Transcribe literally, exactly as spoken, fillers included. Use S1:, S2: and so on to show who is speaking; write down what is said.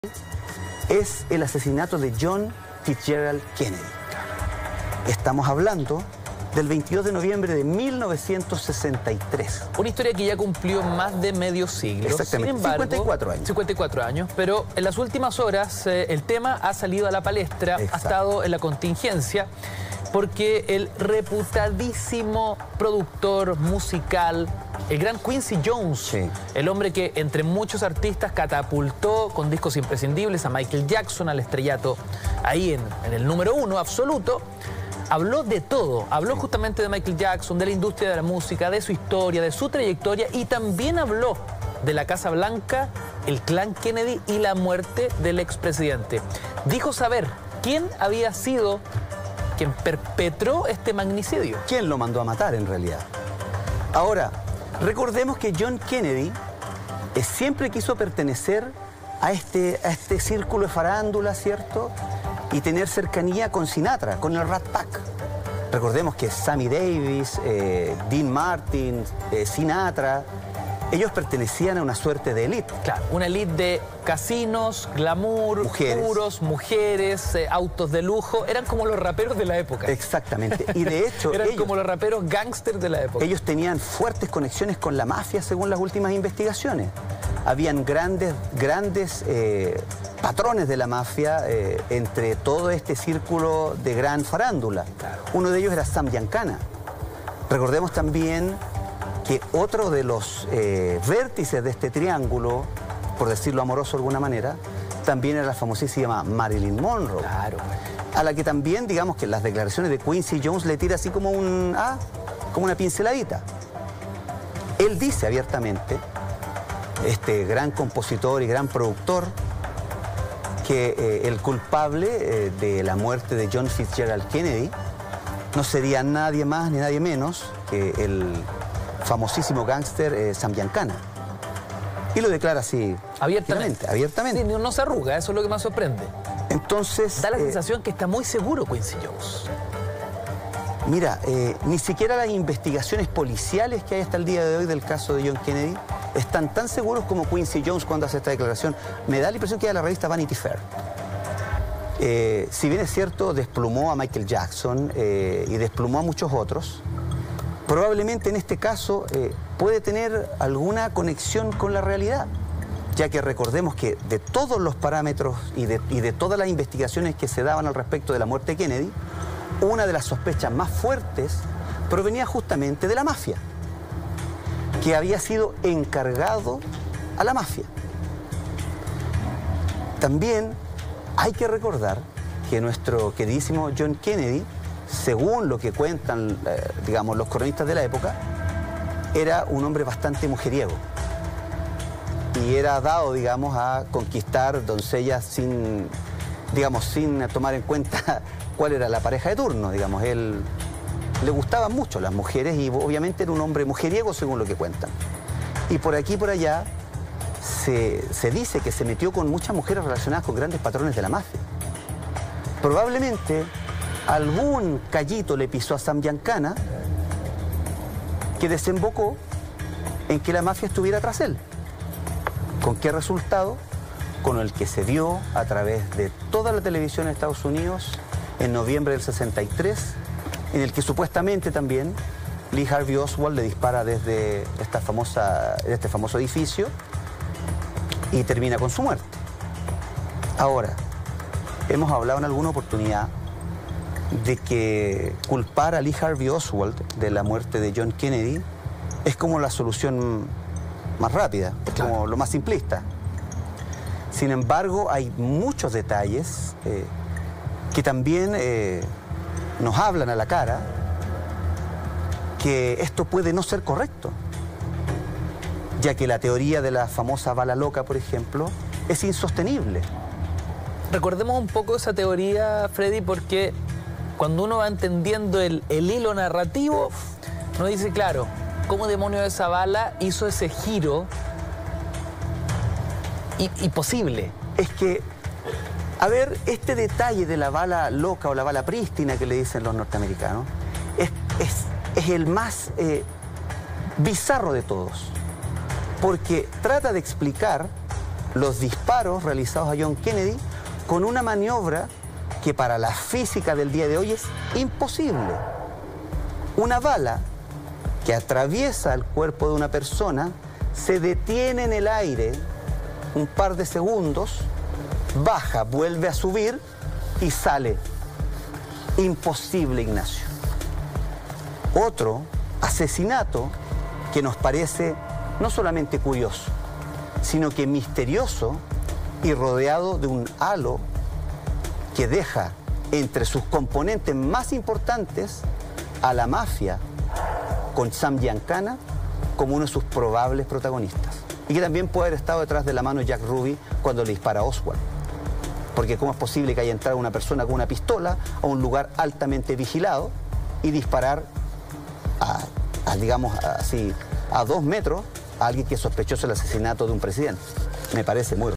S1: es el asesinato de John Fitzgerald Kennedy. Estamos hablando del veintidós de noviembre de mil novecientos sesenta y tres.
S2: Una historia que ya cumplió más de medio siglo.
S1: Exactamente,
S2: Sin embargo,
S1: cincuenta y cuatro años.
S2: cincuenta y cuatro años, pero en las últimas horas eh, el tema ha salido a la palestra,
S1: Exacto.
S2: ha estado en la contingencia, porque el reputadísimo productor musical, el gran Quincy Jones,
S1: Sí.
S2: el hombre que entre muchos artistas catapultó con discos imprescindibles a Michael Jackson al estrellato ahí en, en el número uno absoluto, habló de todo, habló
S1: Sí.
S2: justamente de Michael Jackson, de la industria de la música, de su historia, de su trayectoria, y también habló de la Casa Blanca, el clan Kennedy y la muerte del expresidente. Dijo saber quién había sido quien perpetró este magnicidio.
S1: ¿Quién lo mandó a matar en realidad? Ahora, recordemos que John Kennedy eh, siempre quiso pertenecer a este, a este círculo de farándula, ¿cierto? Y tener cercanía con Sinatra, con el Rat Pack. Recordemos que Sammy Davis, eh, Dean Martin, eh, Sinatra, ellos pertenecían a una suerte de élite.
S2: Claro, una élite de casinos, glamour,
S1: Mujeres.
S2: puros, mujeres, eh, autos de lujo. Eran como los raperos de la época.
S1: Exactamente. Y de hecho,
S2: Eran
S1: ellos,
S2: como los raperos gángsters de la época.
S1: ellos tenían fuertes conexiones con la mafia según las últimas investigaciones. Habían grandes, grandes eh, patrones de la mafia eh, entre todo este círculo de gran farándula.
S2: Claro.
S1: Uno de ellos era Sam Giancana. Recordemos también que otro de los eh, vértices de este triángulo, por decirlo amoroso de alguna manera, también era la famosísima Marilyn Monroe.
S2: Claro.
S1: A la que también, digamos que las declaraciones de Quincy Jones le tira así como, un, ah, como una pinceladita. Él dice abiertamente, este gran compositor y gran productor, que eh, el culpable eh, de la muerte de John Fitzgerald Kennedy no sería nadie más ni nadie menos que el famosísimo gángster eh, Sam Giancana. Y lo declara así
S2: Abiertamente.
S1: abiertamente.
S2: Sí, no, no se arruga, eso es lo que más sorprende.
S1: Entonces,
S2: Da la
S1: eh,
S2: sensación que está muy seguro Quincy Jones.
S1: mira, eh, ni siquiera las investigaciones policiales que hay hasta el día de hoy del caso de John Kennedy están tan seguros como Quincy Jones cuando hace esta declaración. Me da la impresión que era la revista Vanity Fair. Eh, si bien es cierto, desplumó a Michael Jackson eh, y desplumó a muchos otros, probablemente en este caso eh, puede tener alguna conexión con la realidad, ya que recordemos que de todos los parámetros y de, y de todas las investigaciones que se daban al respecto de la muerte de Kennedy, una de las sospechas más fuertes provenía justamente de la mafia, que había sido encargado a la mafia. También hay que recordar que nuestro queridísimo John Kennedy, según lo que cuentan, eh, digamos, los cronistas de la época, era un hombre bastante mujeriego y era dado, digamos, a conquistar doncellas sin, digamos, sin tomar en cuenta cuál era la pareja de turno, digamos. Él le gustaban mucho las mujeres y obviamente era un hombre mujeriego según lo que cuentan. Y por aquí y por allá se, se dice que se metió con muchas mujeres relacionadas con grandes patrones de la mafia. Probablemente algún callito le pisó a Sam Giancana que desembocó en que la mafia estuviera tras él. ¿Con qué resultado? Con el que se dio a través de toda la televisión de Estados Unidos en noviembre del sesenta y tres, en el que supuestamente también Lee Harvey Oswald le dispara desde esta famosa, este famoso edificio y termina con su muerte. Ahora, hemos hablado en alguna oportunidad de que culpar a Lee Harvey Oswald de la muerte de John Kennedy es como la solución más rápida, es
S2: Claro.
S1: como lo más simplista. Sin embargo, hay muchos detalles eh, que también eh, nos hablan a la cara que esto puede no ser correcto, ya que la teoría de la famosa bala loca, por ejemplo, es insostenible.
S2: Recordemos un poco esa teoría, Freddy, porque cuando uno va entendiendo el, el hilo narrativo, uno dice, claro, ¿cómo demonios esa bala hizo ese giro I, imposible?
S1: Es que, a ver, este detalle de la bala loca o la bala prístina que le dicen los norteamericanos, es, es, es el más eh, bizarro de todos, porque trata de explicar los disparos realizados a John Kennedy con una maniobra que para la física del día de hoy es imposible. Una bala que atraviesa el cuerpo de una persona, se detiene en el aire un par de segundos, baja, vuelve a subir y sale. Imposible, Ignacio. Otro asesinato que nos parece no solamente curioso, sino que misterioso y rodeado de un halo que deja entre sus componentes más importantes a la mafia con Sam Giancana como uno de sus probables protagonistas. Y que también puede haber estado detrás de la mano de Jack Ruby cuando le dispara a Oswald. Porque ¿cómo es posible que haya entrado una persona con una pistola a un lugar altamente vigilado y disparar a, a digamos así, a dos metros a alguien que es sospechoso del asesinato de un presidente? Me parece muy